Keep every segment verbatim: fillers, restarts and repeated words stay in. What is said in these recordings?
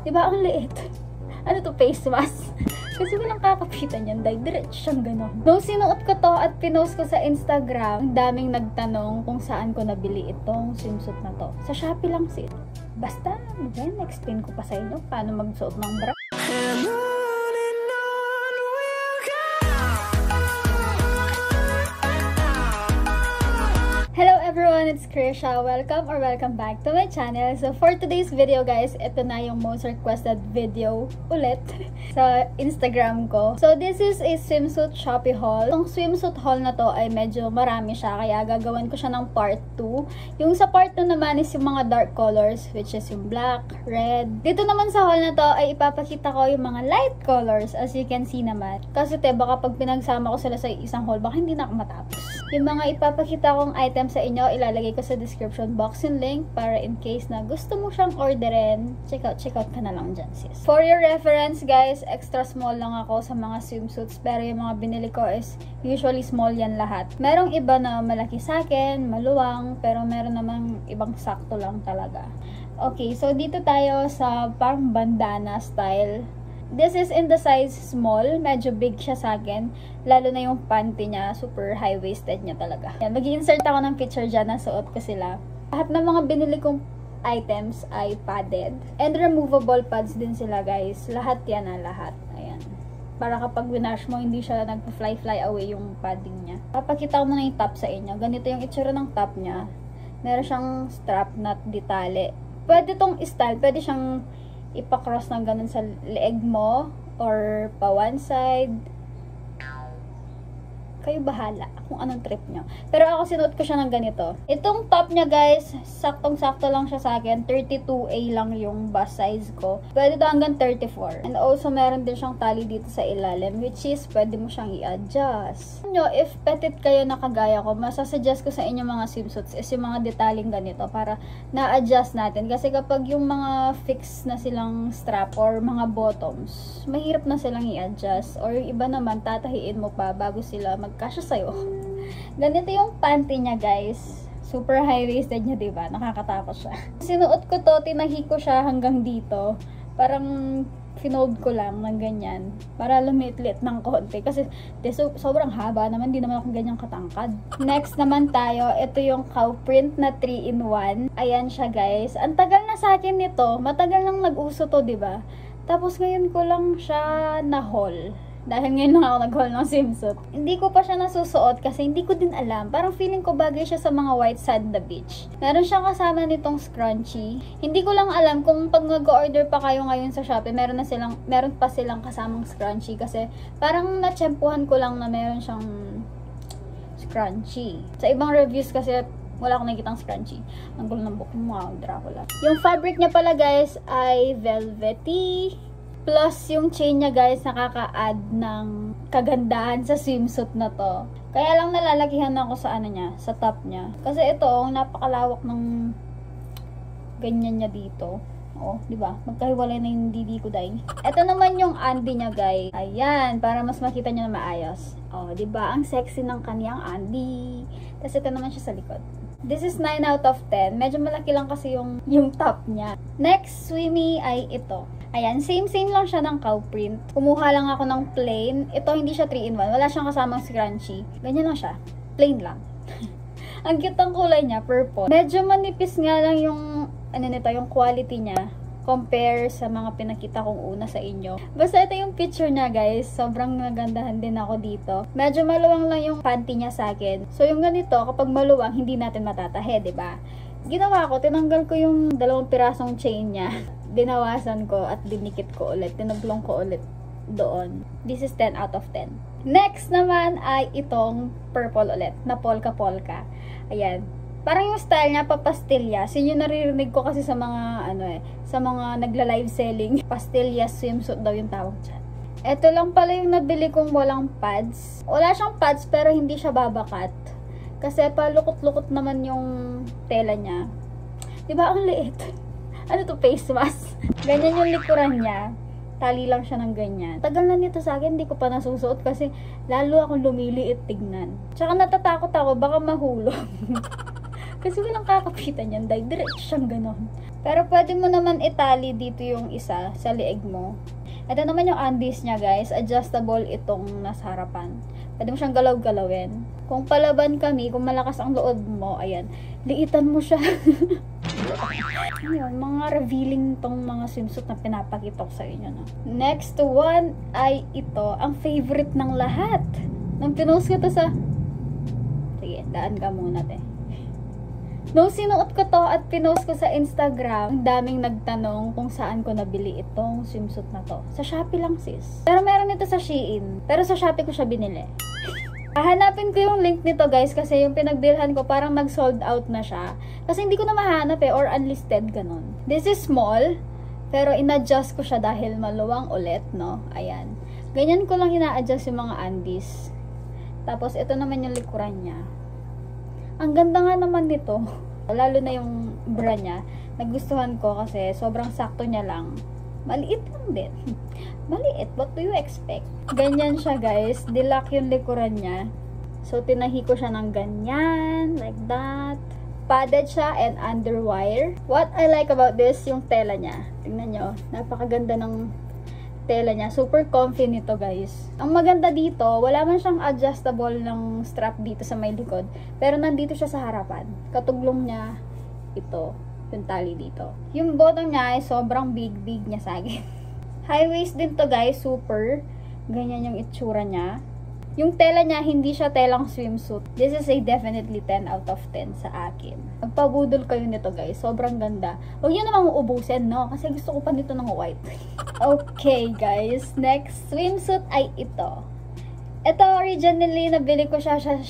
Diba, ang liit. Ano to, face mask? Kasi walang kakapitan yan, dahil diretso siyang gano'n. Nung sinuot ko to at pinost ko sa Instagram, ang daming nagtanong kung saan ko nabili itong swimsuit na to. Sa Shopee lang sit. Basta, again, explain ko pa sa inyo paano magsuot ng bra. Hello everyone, it's Krisha. Welcome or welcome back to my channel. So for today's video guys, ito na yung most requested video ulit sa Instagram ko. So this is a swimsuit Shopee haul. Itong swimsuit haul na to ay medyo marami siya, kaya gagawin ko siya ng part two. Yung sa part two naman is yung mga dark colors, which is yung black, red. Dito naman sa haul na to ay ipapakita ko yung mga light colors, as you can see naman. Kasi te, baka pag pinagsama ko sila sa isang haul, baka hindi na ako matapos. Yung mga ipapakita kong item sa inyo, ilalagay ko sa description box yung link para in case na gusto mo siyang orderin, check out, check out ka na lang dyan sis. For your reference guys, extra small lang ako sa mga swimsuits, pero yung mga binili ko is usually small yan lahat. Merong iba na malaki sa akin, maluwang, pero meron namang ibang sakto lang talaga. Okay, so dito tayo sa parang bandana style. This is in the size small. Medyo big siya sa akin. Lalo na yung panty niya. Super high-waisted niya talaga. Yan, mag-i-insert ako ng picture dyan na suot ko sila. Lahat ng mga binili kong items ay padded. And removable pads din sila guys. Lahat yan na lahat. Ayan. Para kapag winash mo, hindi siya nagpa-fly-fly away yung padding niya. Papakita ko muna yung top sa inyo. Ganito yung itsura ng top niya. Meron siyang strap na detale. Pwede tong style. Pwede siyang ipa-cross ng ganun sa leeg mo or pa one side. Kayo bahala kung anong trip nyo. Pero ako sinuot ko siya ng ganito. Itong top niya guys, saktong-sakto lang siya sa akin. thirty-two A lang yung bust size ko. Pwede to hanggang thirty-four. And also meron din siyang tali dito sa ilalim, which is pwede mo siyang i-adjust. Nyo, if petit kayo na kagaya ko, masasuggest ko sa inyo mga swimsuits is yung mga detaling ganito para na-adjust natin. Kasi kapag yung mga fix na silang strap or mga bottoms, mahirap na silang i-adjust. Or yung iba naman, tatahiin mo pa bago sila mag kasya sa'yo. Ganito yung panty niya guys. Super high-waisted niya, diba? Nakakatakot siya. Sinuot ko to, tinahi ko siya hanggang dito. Parang finold ko lang ng ganyan. Para lumitlit ng konti. Kasi de, so, sobrang haba naman. Di naman ako ganyan katangkad. Next naman tayo. Ito yung cow print na three in one. Ayan siya guys. Ang tagal na sa akin nito. Matagal nang nag-uso to, diba? Tapos ngayon ko lang siya na-haul. Dahil ngayon lang ako nag-haul ng swimsuit. Hindi ko pa siya nasusuot kasi hindi ko din alam. Parang feeling ko bagay siya sa mga white sand na beach. Meron siyang kasama nitong scrunchie. Hindi ko lang alam kung pag mag-order pa kayo ngayon sa Shopee, meron na silang, meron pa silang kasamang scrunchie. Kasi parang natsyempuhan ko lang na meron siyang scrunchie. Sa ibang reviews kasi wala akong nakikitang scrunchie. Ang gulo ng book mo, wow, Dracula. Yung fabric niya pala guys ay velvety. Plus, yung chain niya guys, nakaka-add ng kagandahan sa swimsuit na to. Kaya lang nalalakihan ako sa ano niya, sa top niya. Kasi ito, ang napakalawak ng ganyan niya dito. Oh, di ba? Magkahiwalay na yung didi ko dahil. Ito naman yung andi niya guys. Ayan, para mas makita niyo na maayos. Oh, di ba? Ang sexy ng kaniyang andi. Tapos ito naman siya sa likod. This is nine out of ten. Medyo malaki lang kasi yung, yung top niya. Next, swimmy ay ito. Ayan, same-same lang siya ng cow print. Kumuha lang ako ng plain. Ito hindi siya three in one. Wala siyang kasamang scrunchie. Ganyan lang siya. Plain lang. Ang cute ang kulay niya, purple. Medyo manipis nga lang yung, ano nito, yung quality niya. Compare sa mga pinakita kong una sa inyo. Basta ito yung picture niya guys. Sobrang nagandahan din ako dito. Medyo maluwang lang yung panty niya sa akin. So yung ganito, kapag maluwang, hindi natin matatahe, diba? Ginawa ko, tinanggal ko yung dalawang pirasong chain niya. Dinawasan ko at dinikit ko ulit. Tinaglong ko ulit doon. This is ten out of ten. Next naman ay itong purple ulit. Na polka-polka. Ayan. Parang yung style niya, papastillas. Yun yung naririnig ko kasi sa mga, ano eh, sa mga nagla-live selling. Pastillas swimsuit daw yung tawag dyan. Ito lang pala yung nabili kong walang pads. Wala siyang pads pero hindi siya babakat. Kasi palukot-lukot naman yung tela niya. Diba ang liit? Ano to, face mask? Ganyan yung likuran niya. Tali lang siya ng ganyan. Tagal na nito sa akin, hindi ko pa nasusuot kasi lalo akong lumiliit tignan. Tsaka natatakot ako, baka mahulog. Kasi walang kakapitan yan, dahil diretso siyang ganon. Pero pwede mo naman itali dito yung isa sa leeg mo. Ito naman yung undies niya guys, adjustable itong nasa harapan. Pwede mo siyang galaw-galawin. Kung palaban kami, kung malakas ang loob mo, ayan, liitan mo siya. Ayan, mga revealing tong mga swimsuit na pinapakita ko sa inyo. No? Next one ay ito, ang favorite ng lahat. Nang pinost ko to sa... Sige, daan ka muna, te. Nung sinuot ko to at pinost ko sa Instagram, ang daming nagtanong kung saan ko nabili itong swimsuit na to. Sa Shopee lang sis. Pero meron ito sa Shein. Pero sa Shopee ko siya binili. Hahanapin ko yung link nito guys kasi yung pinagbilhan ko parang nag-sold out na siya. Kasi hindi ko na mahanap eh or unlisted ganun. This is small pero in-adjust ko siya dahil maluwang ulit no. Ayan. Ganyan ko lang ina-adjust yung mga undies. Tapos ito naman yung likuran niya. Ang ganda nga naman nito. Lalo na yung bra niya. Nagustuhan ko kasi sobrang sakto niya lang. Maliit lang din. Maliit. What do you expect? Ganyan siya guys. Dilak yung likuran niya. So, tinahi ko siya ng ganyan. Like that. Padded siya and underwire. What I like about this, yung tela niya. Tingnan nyo. Napakaganda ng tela niya. Super comfy nito guys. Ang maganda dito, wala man siyang adjustable ng strap dito sa may likod. Pero nandito siya sa harapan. Katuglong niya ito. Yung tali dito. Yung bottom niya ay sobrang big-big niya sa akin. High waist din to guys. Super. Ganyan yung itsura niya. Yung tela niya, hindi siya telang swimsuit. This is a definitely ten out of ten sa akin. Magpabudol kayo nito guys. Sobrang ganda. Huwag nyo namang uubusin, no? Kasi gusto ko pa nito ng white. Okay guys. Next swimsuit ay ito. Ito originally nabili ko siya sa...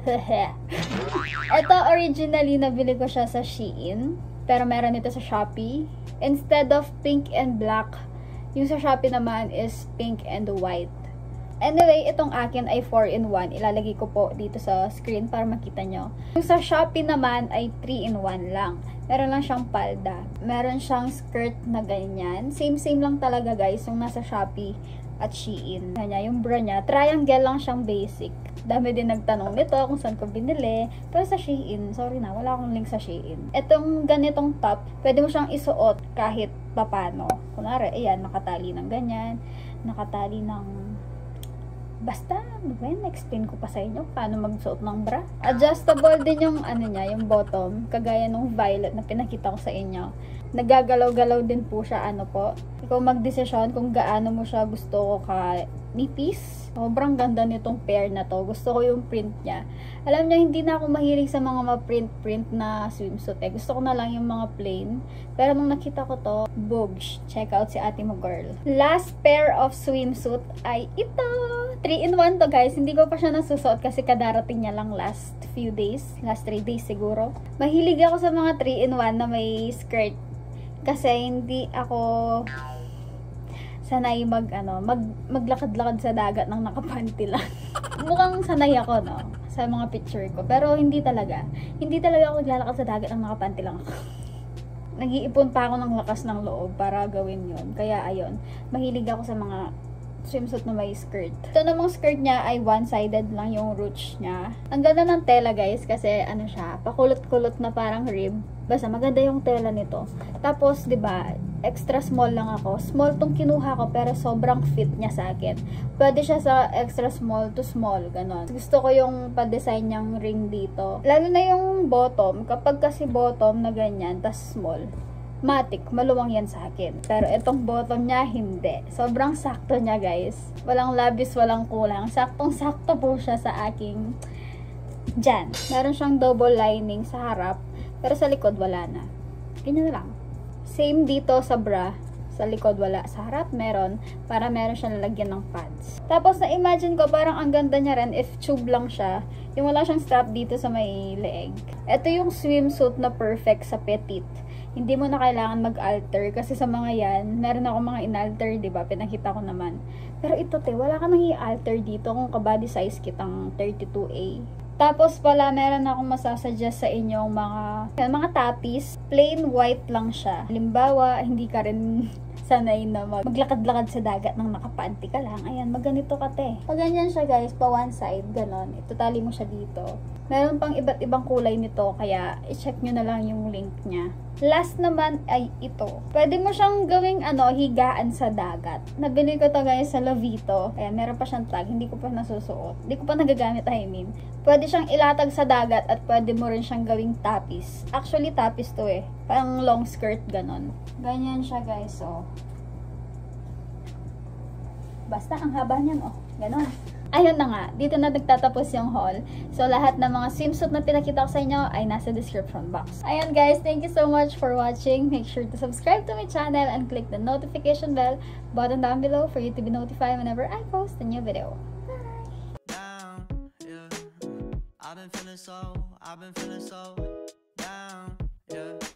Ito originally nabili ko siya sa Shein. Pero meron ito sa Shopee. Instead of pink and black, yung sa Shopee naman is pink and white. Anyway, itong akin ay four in one. Ilalagay ko po dito sa screen para makita nyo. Yung sa Shopee naman ay three in one lang. Meron lang siyang palda. Meron siyang skirt na ganyan. Same-same lang talaga guys yung nasa Shopee at Shein. Kanya, yung bra niya, triangle lang siyang basic. Dami din nagtanong nito kung saan ko binili. Pero sa Shein, sorry na, wala akong link sa Shein. Itong ganitong top, pwede mo siyang isuot kahit papano. Kunwari, ayan, nakatali ng ganyan. Nakatali ng... Basta, when explain ko pa sa inyo paano magsuot ng bra. Adjustable din yung ano niya, yung bottom, kagaya nung violet na pinakita ko sa inyo. Nagagalaw-galaw din po siya, ano po. Ikaw magdesisyon kung gaano mo siya gusto ko ka nipis. Sobrang ganda nitong pair na to. Gusto ko yung print niya. Alam niyo, hindi na ako mahilig sa mga ma-print-print na swimsuit eh. Gusto ko na lang yung mga plain. Pero nung nakita ko to, boogs. Check out si ate mo girl. Last pair of swimsuit ay ito. three in one to guys. Hindi ko pa siya nasusuot kasi kadarating niya lang last few days. Last three days siguro. Mahilig ako sa mga three in one na may skirt. Kasi hindi ako sanay mag, ano, mag, maglakad-lakad sa dagat ng nakapanty lang. Mukhang sanay ako, no? Sa mga picture ko. Pero hindi talaga. Hindi talaga ako naglalakad sa dagat ng nakapanty lang ako. Nag-iipon pa ako ng lakas ng loob para gawin yun. Kaya, ayun. Mahilig ako sa mga swimsuit na may skirt. Ito namang skirt niya ay one-sided lang yung ruche niya. Ang ganda ng tela guys kasi ano siya, pakulot-kulot na parang rib. Basta maganda yung tela nito. Tapos, 'di ba, extra small lang ako. Small tong kinuha ko pero sobrang fit niya sa akin. Pwede siya sa extra small to small, ganon. Gusto ko yung pa-design niyang ring dito. Lalo na yung bottom, kapag kasi bottom na ganyan, tas small. Matic, maluwang yan sa akin. Pero itong bottom niya, hindi. Sobrang sakto niya, guys. Walang labis, walang kulang. Saktong-sakto po siya sa aking dyan. Meron siyang double lining sa harap, pero sa likod, wala na. Ganyan na lang. Same dito sa bra. Sa likod, wala. Sa harap, meron. Para meron siyang lalagyan ng pads. Tapos, na-imagine ko, parang ang ganda niya rin if tube lang siya. Yung wala siyang strap dito sa may leeg. Ito yung swimsuit na perfect sa petite. Hindi mo na kailangan mag-alter kasi sa mga yan, meron ako mga in-alter, diba? Pinakita ko naman. Pero ito, te, wala ka nang i-alter dito kung ka-body size kitang thirty-two A. Tapos pala, meron akong masasuggest sa inyong mga, mga tapis. Plain white lang siya. Halimbawa, hindi ka rin sanay na mag maglakad-lakad sa dagat ng nakapanty ka lang. Ayan, magganito ka, te. Pag ganyan siya, guys, pa one side, ganon. Itutali mo siya dito. Meron pang iba't ibang kulay nito, kaya i-check nyo na lang yung link niya. Last naman ay ito. Pwede mo siyang gawing ano, higaan sa dagat. Nabili ko to guys sa Lovito. Ayan, meron pa siyang tag. Hindi ko pa nasusuot. Hindi ko pa nagagamit, I mean. Pwede siyang ilatag sa dagat at pwede mo rin siyang gawing tapis. Actually, tapis to eh. Parang long skirt, ganon. Ganyan siya guys, oh. Basta, ang haba niyan, oh. Ganon. Ayun na nga, dito na nagtatapos yung haul. So, lahat ng mga swimsuit na pinakita ko sa inyo ay nasa description box. Ayun guys, thank you so much for watching. Make sure to subscribe to my channel and click the notification bell button down below for you to be notified whenever I post a new video. Bye! Down, yeah. I've been feeling so, I've been feeling so down, yeah.